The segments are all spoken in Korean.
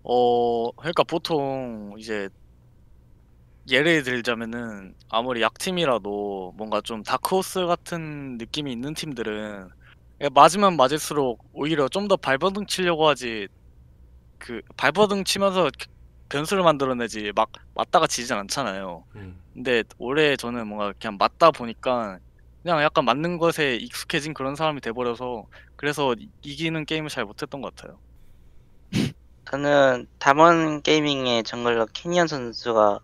그러니까 보통 이제 예를 들자면은 아무리 약팀이라도 뭔가 좀 다크호스 같은 느낌이 있는 팀들은 맞으면 맞을수록 오히려 좀 더 발버둥 치려고 하지, 그 발버둥 치면서 변수를 만들어내지 막 맞다가 지진 않잖아요. 음. 근데 올해 저는 뭔가 그냥 맞다 보니까 그냥 약간 맞는 것에 익숙해진 그런 사람이 돼 버려서, 그래서 이기는 게임을 잘 못했던 것 같아요. 저는 담원 게이밍의 정글러 캐니언 선수가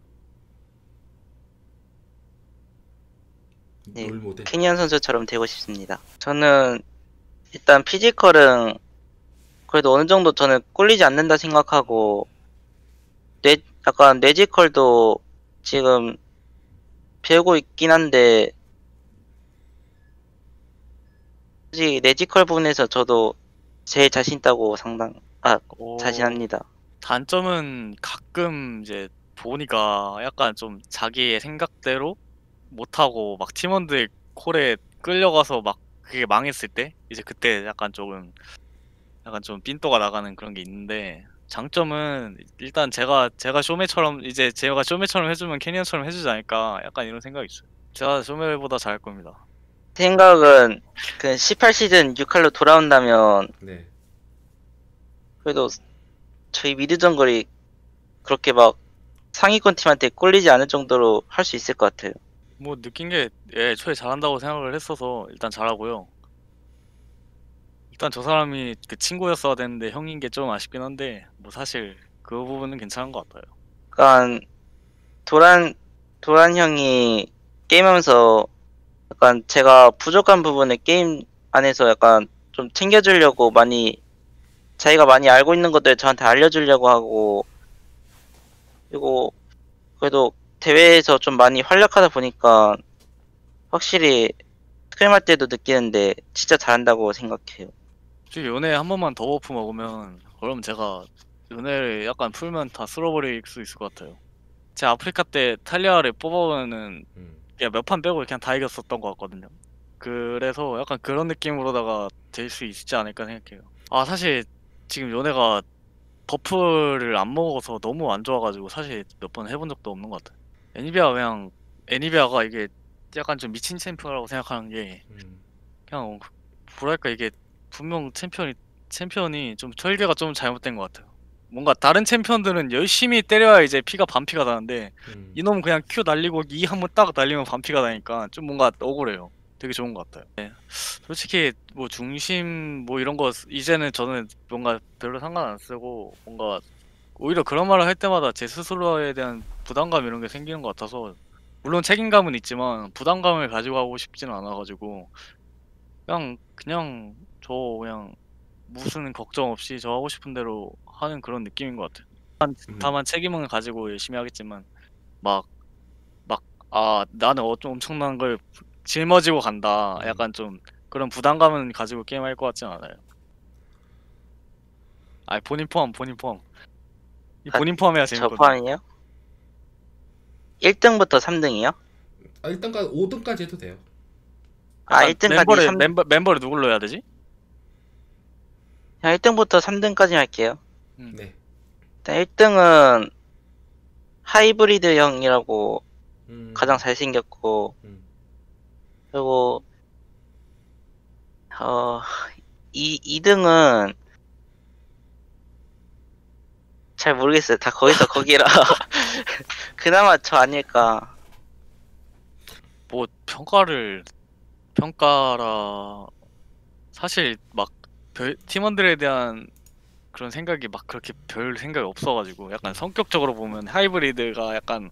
네, 롤 모델. 캐니언 선수처럼 되고 싶습니다. 저는 일단 피지컬은 그래도 어느 정도 저는 꿀리지 않는다 생각하고 약간 뇌지컬도 지금 배우고 있긴 한데 솔직히 뇌지컬 부분에서 저도 제일 자신 있다고 어 자신합니다. 단점은 가끔 이제 보니까 약간 좀 자기의 생각대로 못하고 막 팀원들 콜에 끌려가서 막 그게 망했을 때 이제 그때 약간 좀 삔또가 나가는 그런 게 있는데, 장점은 일단 제가 쇼메처럼 해 주면 캐니언처럼 해 주지 않을까, 약간 이런 생각이 있어요. 제가 쇼메보다 잘할 겁니다. 생각은 그 18시즌 6할로 돌아온다면 네. 그래도 저희 미드 정글이 그렇게 막 상위권 팀한테 꿀리지 않을 정도로 할 수 있을 것 같아요. 뭐 느낀 게 애초에 잘한다고 생각을 했어서 일단 잘하고요. 일단 저 사람이 그 친구였어야 되는데 형인 게 좀 아쉽긴 한데 뭐 사실 그 부분은 괜찮은 것 같아요. 약간 도란 도란 형이 게임하면서 약간 제가 부족한 부분을 게임 안에서 약간 좀 챙겨주려고 자기가 많이 알고 있는 것들 저한테 알려주려고 하고 그리고 그래도 대회에서 좀 많이 활약하다 보니까 확실히 스크림 때도 느끼는데 진짜 잘한다고 생각해요. 솔직히 연애 한 번만 더 버프 먹으면 그럼 제가 연애를 약간 풀면 다 쓸어버릴 수 있을 것 같아요. 제가 아프리카 때 탈리아를 뽑아보면은 음. 그냥 몇 판 빼고 그냥 다 이겼었던 것 같거든요. 그래서 약간 그런 느낌으로다가 될 수 있지 않을까 생각해요. 아 사실 지금 연애가 버프를 안 먹어서 너무 안 좋아 가지고 사실 몇 번 해본 적도 없는 것 같아요. 애니비아가 이게 약간 좀 미친 챔프라고 생각하는 게, 음. 그냥 뭐랄까 이게 분명 챔피언이 좀 설계가 좀 잘못된 것 같아요. 뭔가 다른 챔피언들은 열심히 때려야 이제 피가 반피가 나는데 음. 이놈은 그냥 Q 날리고 E 한 번 딱 날리면 반피가 나니까 좀 뭔가 억울해요. 되게 좋은 것 같아요. 네. 솔직히 뭐 중심 뭐 이런 거 이제는 저는 뭔가 별로 상관 안 쓰고, 뭔가 오히려 그런 말을 할 때마다 제 스스로에 대한 부담감 이런 게 생기는 것 같아서, 물론 책임감은 있지만 부담감을 가지고 하고 싶지는 않아 가지고 그냥 저 그냥 무슨 걱정 없이 저 하고 싶은 대로 하는 그런 느낌인 것 같아요. 음. 다만 책임은 가지고 열심히 하겠지만 막 막 '아 나는 좀 엄청난 걸 짊어지고 간다.' 음. 약간 좀 그런 부담감은 가지고 게임할 것 같진 않아요. 아이 본인 포함, 본인 포함. 이 아, 본인 포함해야 저 재밌거든요. 포함이요? 1등부터 3등이요? 아, 일단까지 5등까지 해도 돼요. 아, 약간 1등까지 멤버를 누굴로 해야 되지? 그냥 1등부터 3등까지 할게요. 음. 네. 일단 1등은 하이브리드 형이라고 가장 음. 잘생겼고 음. 그리고 어 2등은 잘 모르겠어요. 다 거기서 거기라 그나마 저 아닐까. 뭐 평가라 사실 막 팀원들에 대한 그런 생각이 막 그렇게 별 생각이 없어 가지고, 약간 음. 성격적으로 보면 하이브리드가 약간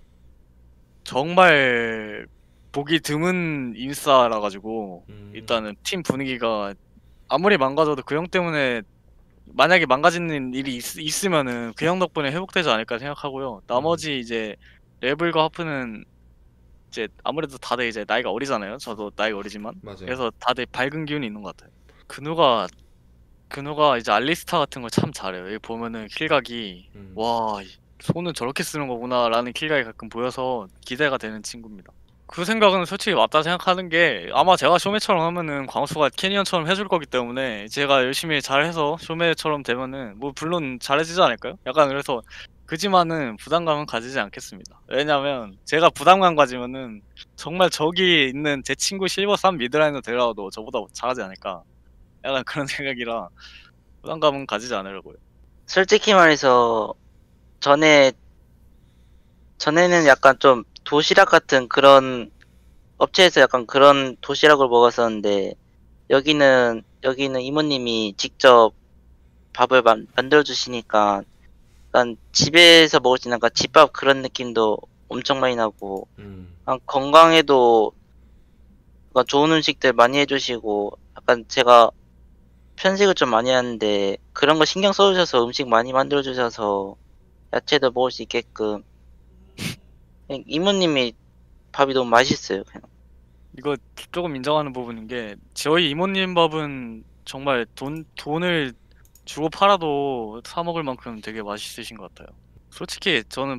정말 보기 드문 인싸라 가지고, 음. 일단은 팀 분위기가 아무리 망가져도 그 형 때문에, 만약에 망가지는 일이 있으면은 그 형 덕분에 회복되지 않을까 생각하고요. 음. 나머지 이제 레블과 하프는 이제 아무래도 다들 이제 나이가 어리잖아요. 저도 나이가 어리지만. 맞아요. 그래서 다들 밝은 기운이 있는 것 같아요. 근우가 근우가 이제 알리스타 같은 걸 참 잘해요. 여기 보면은 킬각이 음. '와 손은 저렇게 쓰는 거구나.'라는 킬각이 가끔 보여서 기대가 되는 친구입니다. 그 생각은 솔직히 맞다 생각하는 게 아마 제가 쇼메처럼 하면은 광수가 캐니언처럼 해줄 거기 때문에 제가 열심히 잘해서 쇼메처럼 되면은 뭐 물론 잘해지지 않을까요? 약간 그래서 그지만은 부담감은 가지지 않겠습니다. 왜냐면 제가 부담감 가지면은 정말 저기 있는 제 친구 실버 3 미드라이너 데려와도 저보다 잘하지 않을까. 약간 그런 생각이라 부담감은 가지지 않으려고요. 솔직히 말해서 전에 전에는 약간 좀 도시락 같은 그런 업체에서 약간 그런 도시락을 먹었었는데 여기는 이모님이 직접 밥을 만들어 주시니까 약간 집에서 먹을 수 있는 약간 집밥 그런 느낌도 엄청 많이 나고 약간 건강에도 약간 좋은 음식들 많이 해주시고 약간 제가 편식을 좀 많이 하는데 그런 거 신경 써주셔서 음식 많이 만들어 주셔서 야채도 먹을 수 있게끔 그냥 이모님이 밥이 너무 맛있어요. 그냥. 이거 조금 인정하는 부분인 게 저희 이모님 밥은 정말 돈을 주고 팔아도 사 먹을 만큼 되게 맛있으신 것 같아요. 솔직히 저는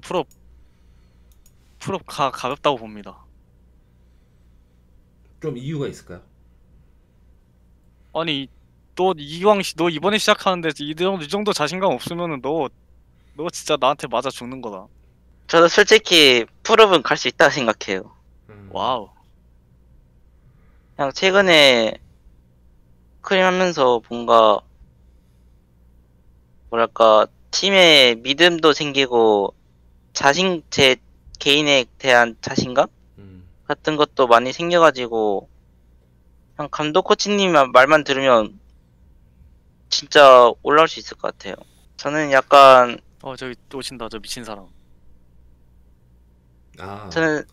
풀업 가볍다고 봅니다. 좀 이유가 있을까요? 아니 너 이번에 시작하는데 이 정도 자신감 없으면은 너 진짜 나한테 맞아 죽는 거다. 저도 솔직히 풀업은 갈 수 있다고 생각해요. 와우. 그냥 최근에 크림 하면서 뭔가 뭐랄까 팀의 믿음도 생기고 제 개인에 대한 자신감 같은 것도 많이 생겨가지고 그냥 감독 코치님 말만 들으면 진짜 올라올 수 있을 것 같아요. 저는 약간 저기 또 오신다 저 미친 사람. 아, 저는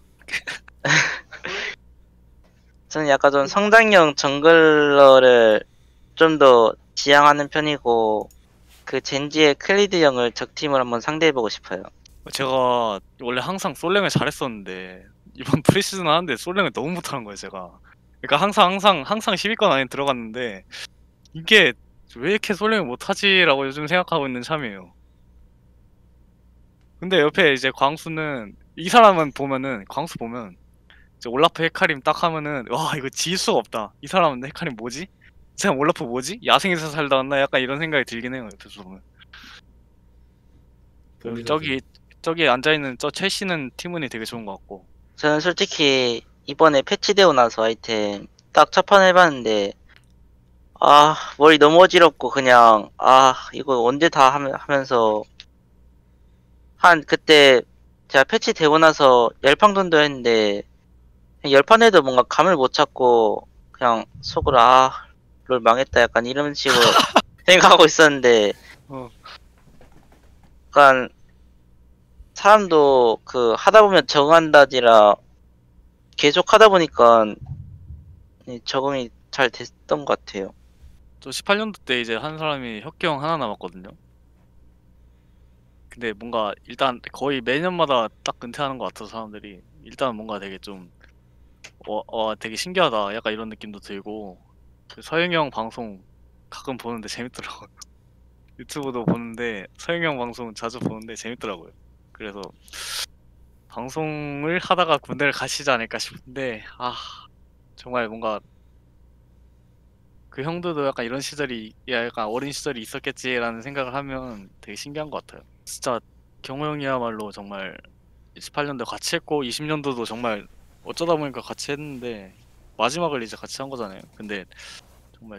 저는 약간 좀 성장형 정글러를 좀 더 지향하는 편이고 그 젠지의 클리드 형을 적팀을 한번 상대해보고 싶어요. 제가 원래 항상 솔랭을 잘했었는데 이번 프리시즌 하는데 솔랭을 너무 못하는 거예요 제가. 그러니까 항상 10위권 안에 들어갔는데 이게 왜 이렇게 솔랭을 못하지라고 요즘 생각하고 있는 참이에요. 근데 옆에 이제 광수는 이 사람은 보면은 광수 보면 이제 올라프 헤카림 딱 하면은 와 이거 질 수가 없다. 이 사람은 헤카림 뭐지? 이 사람 올라프 뭐지? 야생에서 살다 왔나? 약간 이런 생각이 들긴 해요 옆에서 보면. 그리고 본인 선수. 저기 앉아있는 저 첼시는 팀운이 되게 좋은 것 같고. 저는 솔직히 이번에 패치되고 나서 아이템 딱 첫 판 해봤는데 머리 너무 어지럽고 그냥 이거 언제 다 하면서 한 그때 제가 패치되고 나서 열판전도 했는데 열판에도 뭔가 감을 못 찾고 그냥 속으로 롤 망했다 약간 이런 식으로 생각하고 있었는데 어. 약간 사람도 그 하다 보면 적응한다지라 계속 하다 보니까 적응이 잘 됐던 것 같아요. 저 18년도 때 이제 한 사람이 혁경 하나 남았거든요. 근데 뭔가 일단 거의 매년마다 딱 은퇴하는 것 같아서 사람들이 일단 뭔가 되게 좀 되게 신기하다 약간 이런 느낌도 들고 그 서영이 형 방송 가끔 보는데 재밌더라고요. 유튜브도 보는데 서영이 형 방송 자주 보는데 재밌더라고요. 그래서 방송을 하다가 군대를 가시지 않을까 싶은데 정말 뭔가 그 형들도 약간 이런 시절이 약간 어린 시절이 있었겠지라는 생각을 하면 되게 신기한 것 같아요. 진짜 경호 형이야말로 정말 18년도 같이 했고 20년도도 정말 어쩌다 보니까 같이 했는데 마지막을 이제 같이 한 거잖아요. 근데 정말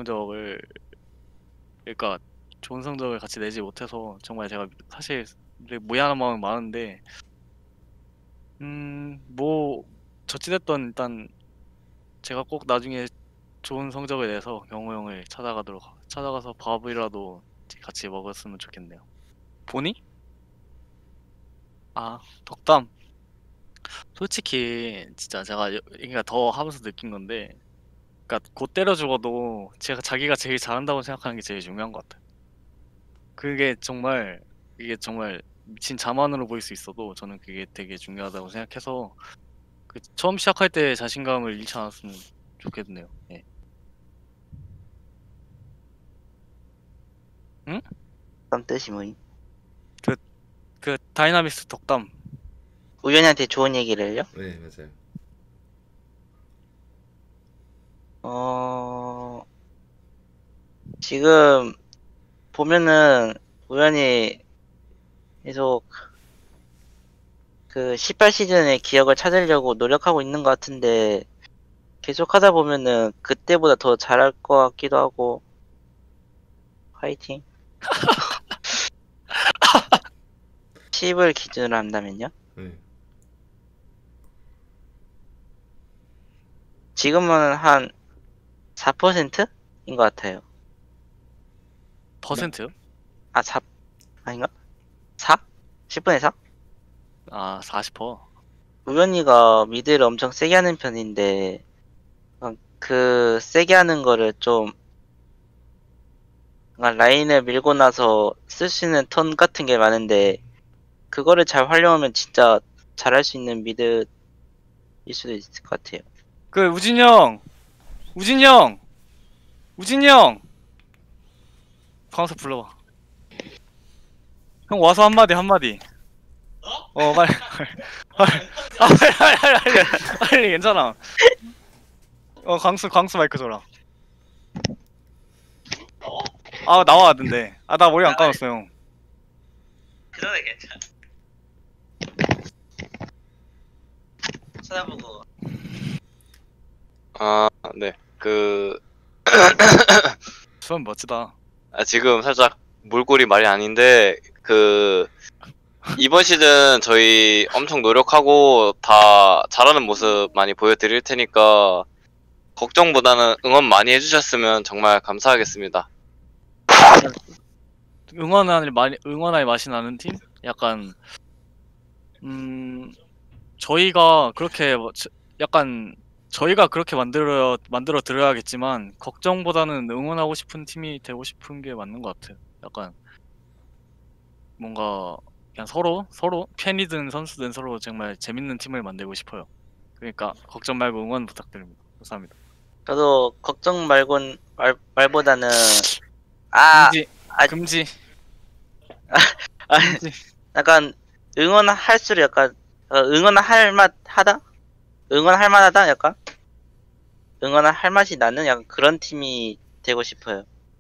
그러니까 좋은 성적을 같이 내지 못해서 정말 제가 사실 되게 무해한 마음이 많은데 뭐 저찌됐던 일단 제가 꼭 나중에 좋은 성적을 내서 경호 형을 찾아가서 밥이라도 같이 먹었으면 좋겠네요. 보니? 덕담. 솔직히 진짜 제가 그러니까 더 하면서 느낀 건데 그러니까 곧 때려 죽어도 자기가 제일 잘한다고 생각하는 게 제일 중요한 것 같아요. 이게 정말 미친 자만으로 보일 수 있어도 저는 그게 되게 중요하다고 생각해서 그 처음 시작할 때 자신감을 잃지 않았으면 좋겠네요. 예. 응? 어떤 뜻이 뭐임? 그 다이나믹스 덕담. 우연히한테 좋은 얘기를요? 네, 맞아요. 지금 보면은 우연히 계속 그 18시즌의 기억을 찾으려고 노력하고 있는 것 같은데 계속 하다 보면은 그때보다 더 잘할 것 같기도 하고 화이팅. 10을 기준으로 한다면요? 네. 지금은 한 4%인 것 같아요. 퍼센트요? 아, 4 아닌가? 4? 10분의 4? 아 40%. 우연히가 미드를 엄청 세게 하는 편인데 그 세게 하는 거를 좀 라인을 밀고 나서 쓸 수 있는 턴 같은 게 많은데 그거를 잘 활용하면 진짜 잘할 수 있는 미드일 수도 있을 것 같아요. 그 우진이 형, 우진이 형, 우진이 형, 광수 불러봐. 형 와서 한마디. 빨리, 빨리, 괜찮아. 광수 마이크 줘라. 아 나와야된대. 아 나 머리 안 감았어 형. 그러네 괜찮아. 쳐다보고. 아, 네. 수원 멋지다. 지금 살짝 몰골이 말이 아닌데, 이번 시즌 저희 엄청 노력하고 다 잘하는 모습 많이 보여드릴 테니까, 걱정보다는 응원 많이 해주셨으면 정말 감사하겠습니다. 응원할 맛이 나는 팀? 약간 저희가 그렇게 약간 저희가 그렇게 만들어 드려야겠지만 걱정보다는 응원하고 싶은 팀이 되고 싶은 게 맞는 것 같아요. 약간 뭔가 그냥 서로 팬이든 선수든 서로 정말 재밌는 팀을 만들고 싶어요. 그러니까 걱정 말고 응원 부탁드립니다. 감사합니다. 저도 걱정 말보다는 금지. 약간 응원할수록 약간 응원할 만하다? 응원할 만하다? 약간 응원할 맛이 나는 약간 그런 팀이 되고 싶어요.